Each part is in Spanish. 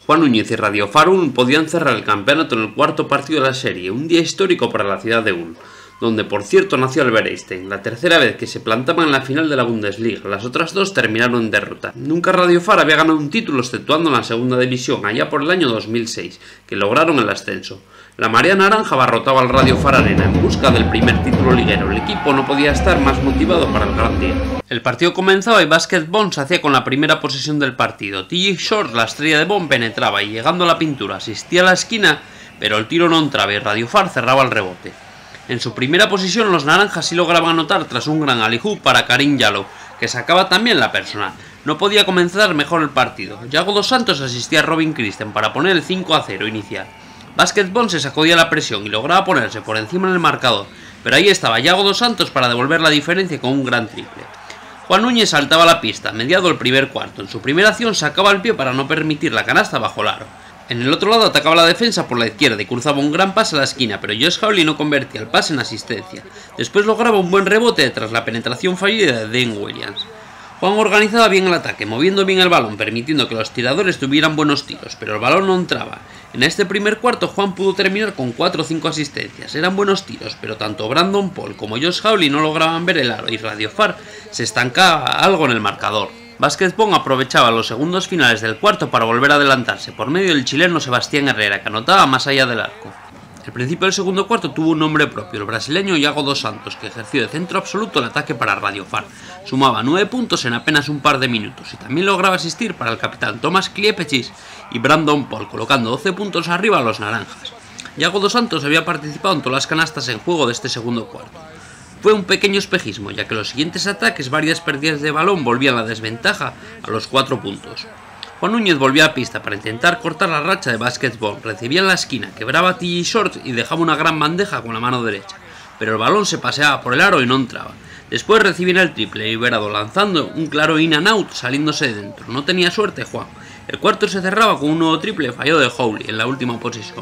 Juan Núñez y Radio Far Ulm podían cerrar el campeonato en el cuarto partido de la serie, un día histórico para la ciudad de Ulm, donde por cierto nació Albert Einstein, la tercera vez que se plantaban en la final de la Bundesliga. Las otras dos terminaron en derrota. Nunca Radio Far había ganado un título exceptuando en la segunda división, allá por el año 2006, que lograron el ascenso. La marea naranja abarrotaba al Radio Far Arena en busca del primer título liguero. El equipo no podía estar más motivado para el gran día. El partido comenzaba y Basket Bond se hacía con la primera posesión del partido. TJ Short, la estrella de Bond, penetraba y llegando a la pintura asistía a la esquina, pero el tiro no entraba y Radio Far cerraba el rebote. En su primera posición los naranjas sí lograban anotar tras un gran alley-oop para Karim Jallow, que sacaba también la personal. No podía comenzar mejor el partido. Yago dos Santos asistía a Robin Christen para poner el 5-0 inicial. Basket Bond se sacudía la presión y lograba ponerse por encima en el marcador, pero ahí estaba Yago dos Santos para devolver la diferencia con un gran triple. Juan Núñez saltaba a la pista, mediado el primer cuarto. En su primera acción sacaba el pie para no permitir la canasta bajo el aro. En el otro lado atacaba la defensa por la izquierda y cruzaba un gran pase a la esquina, pero Josh Hawley no convertía el pase en asistencia. Después lograba un buen rebote tras la penetración fallida de Dane Williams. Juan organizaba bien el ataque, moviendo bien el balón, permitiendo que los tiradores tuvieran buenos tiros, pero el balón no entraba. En este primer cuarto Juan pudo terminar con 4 o 5 asistencias. Eran buenos tiros, pero tanto Brandon Paul como Josh Hawley no lograban ver el aro y Radio Far se estancaba algo en el marcador. Basket Bond aprovechaba los segundos finales del cuarto para volver a adelantarse por medio del chileno Sebastián Herrera, que anotaba más allá del arco. El principio del segundo cuarto tuvo un nombre propio, el brasileño Yago dos Santos, que ejerció de centro absoluto el ataque para Radio Far. Sumaba 9 puntos en apenas un par de minutos y también lograba asistir para el capitán Tomas Kliepečis y Brandon Paul, colocando 12 puntos arriba a los naranjas. Yago dos Santos había participado en todas las canastas en juego de este segundo cuarto. Fue un pequeño espejismo, ya que los siguientes ataques, varias pérdidas de balón volvían la desventaja a los 4 puntos. Juan Núñez volvía a pista para intentar cortar la racha de Basket Bond, recibía en la esquina, quebraba a TJ Short y dejaba una gran bandeja con la mano derecha, pero el balón se paseaba por el aro y no entraba. Después recibía el triple liberado lanzando un claro in and out saliéndose de dentro. No tenía suerte Juan. El cuarto se cerraba con un nuevo triple fallado de Hawley en la última posición.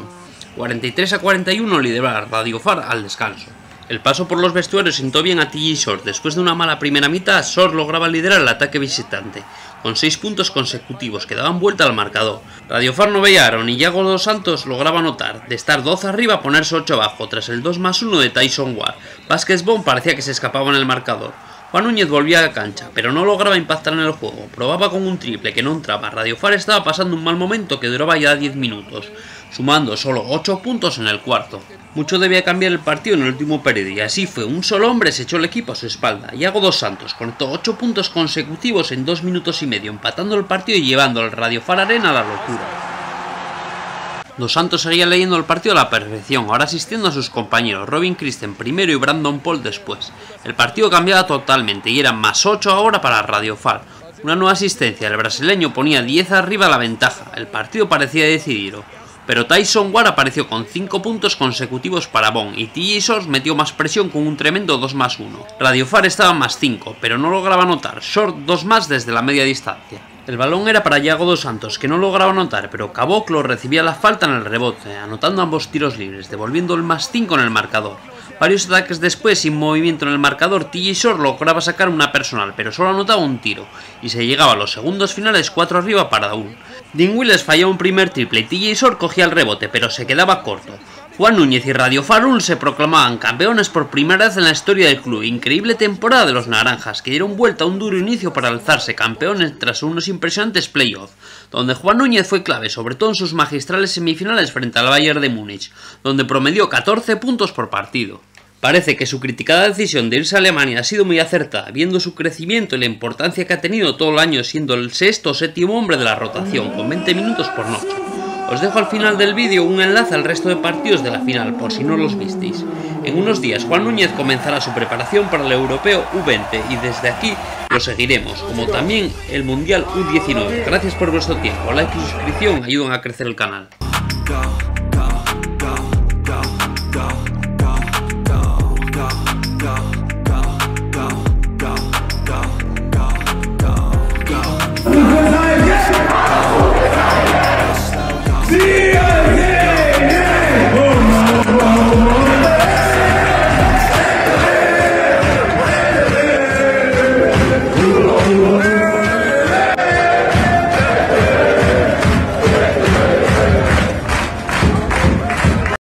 43-41 lideraba Radio Far al descanso. El paso por los vestuarios sentó bien a TJ Short. Después de una mala primera mitad, Short lograba liderar el ataque visitante, con 6 puntos consecutivos que daban vuelta al marcador. Radio Far no veía a Aaron y Yago dos Santos lograba anotar, de estar 12 arriba a ponerse 8 abajo, tras el 2+1 de Tyson Ward. Basket Bond parecía que se escapaba en el marcador. Juan Núñez volvía a la cancha, pero no lograba impactar en el juego. Probaba con un triple que no entraba. Radio Far estaba pasando un mal momento que duraba ya 10 minutos, sumando solo 8 puntos en el cuarto. Mucho debía cambiar el partido en el último periodo y así fue. Un solo hombre se echó el equipo a su espalda. Yago dos Santos conectó 8 puntos consecutivos en 2 minutos y medio, empatando el partido y llevando al Radio Far Arena a la locura. Dos Santos seguía leyendo el partido a la perfección, ahora asistiendo a sus compañeros, Robin Christen primero y Brandon Paul después. El partido cambiaba totalmente y eran +8 ahora para Radio Far. Una nueva asistencia, el brasileño ponía 10 arriba la ventaja, el partido parecía decidido. Pero Tyson Ward apareció con 5 puntos consecutivos para Bond y TJ Short metió más presión con un tremendo 2+1. Radio Far estaba +5, pero no lograba anotar, Short 2 más desde la media distancia. El balón era para Yago dos Santos, que no lograba anotar, pero Caboclo recibía la falta en el rebote, anotando ambos tiros libres, devolviendo el +5 en el marcador. Varios ataques después, sin movimiento en el marcador, TJ Short lograba sacar una personal, pero solo anotaba un tiro, y se llegaba a los segundos finales 4 arriba para Ulm. Dane Williams falló un primer triple y TJ Short cogía el rebote, pero se quedaba corto. Juan Núñez y Radio Far Ulm se proclamaban campeones por primera vez en la historia del club. Increíble temporada de los naranjas, que dieron vuelta a un duro inicio para alzarse campeones tras unos impresionantes playoffs, donde Juan Núñez fue clave, sobre todo en sus magistrales semifinales frente al Bayern de Múnich, donde promedió 14 puntos por partido. Parece que su criticada decisión de irse a Alemania ha sido muy acertada, viendo su crecimiento y la importancia que ha tenido todo el año, siendo el 6º o 7º hombre de la rotación, con 20 minutos por noche. Os dejo al final del vídeo un enlace al resto de partidos de la final, por si no los visteis. En unos días Juan Núñez comenzará su preparación para el Europeo U20 y desde aquí lo seguiremos, como también el Mundial U19. Gracias por vuestro tiempo, like y suscripción ayudan a crecer el canal.